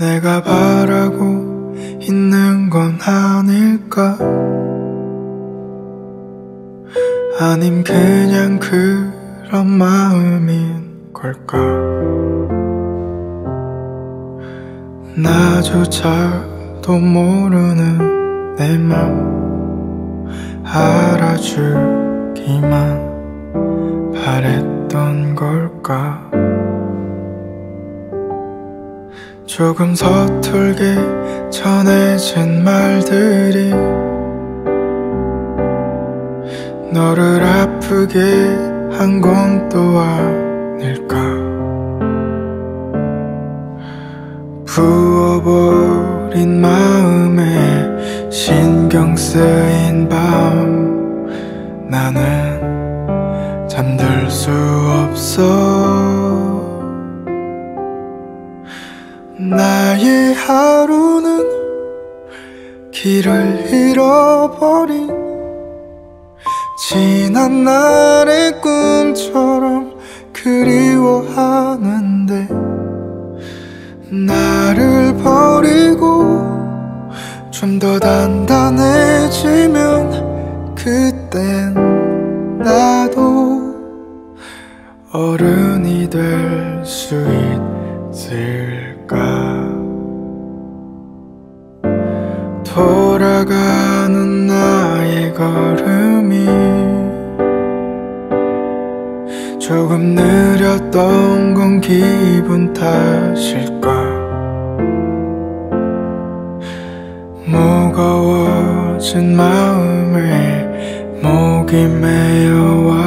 내가 바라고 있는 건 아닐까? 아님 그냥 그런 마음인 걸까? 나조차도 모르는 내 맘 알아주기만 바랬던 걸까? 조금 서툴게 전해진 말들이 너를 아프게 한 건 또 아닐까? 부어버린 마음에 신경 쓰인 밤 나는 잠들 수 없어. 나의 하루는 길을 잃어버린 지난 날의 꿈처럼 그리워하는데 나를 버리고 좀 더 단단해지면 그땐 나도 어른이 될 수 있을까? 돌아가는 나의 걸음이 조금 느렸던 건 기분 탓일까? 무거워진 마음에 목이 메어와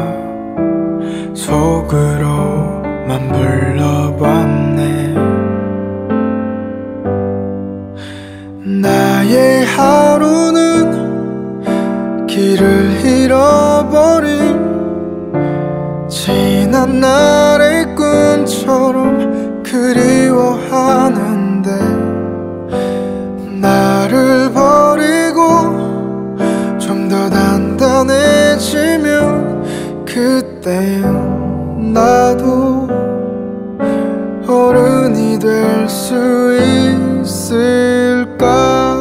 속으로만 불러봤네. 나의 하루는 길을 잃어버린 지난 날의 꿈처럼 그리워하는데 나를 버리고 좀 더 단단해지면 그땐 나도 어른이 될 수 있을까?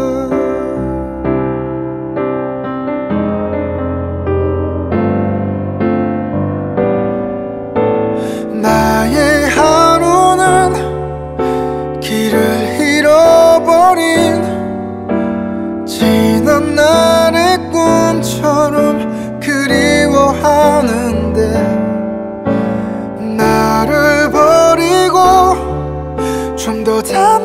나의 하루는 길을 잃어버린 지난 날의 꿈처럼 그리워하는데 나를 버리고 좀 더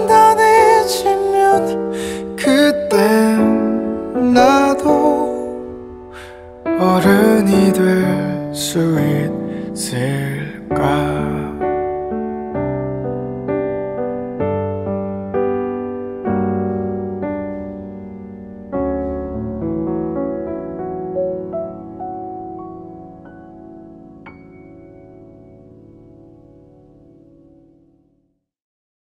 단단해지면 그땐 나도 어른이 될 수 있을까?